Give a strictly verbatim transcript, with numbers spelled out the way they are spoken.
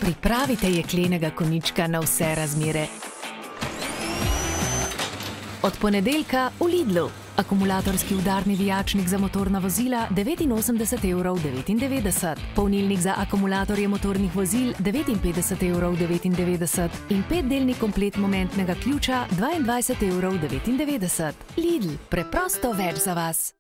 Pripravite jeklenega konjička na vse razmere. Od ponedeljka v Lidlu. Akumulatorski udarni vijačnik za motorna vozila devetinosemdeset evrov devetindevetdeset, polnilnik za akumulatorje motornih vozil devetinpetdeset evrov devetindevetdeset in petdelni komplet momentnega ključa dvaindvajset evrov devetindevetdeset. Lidl, preprosto več za vas.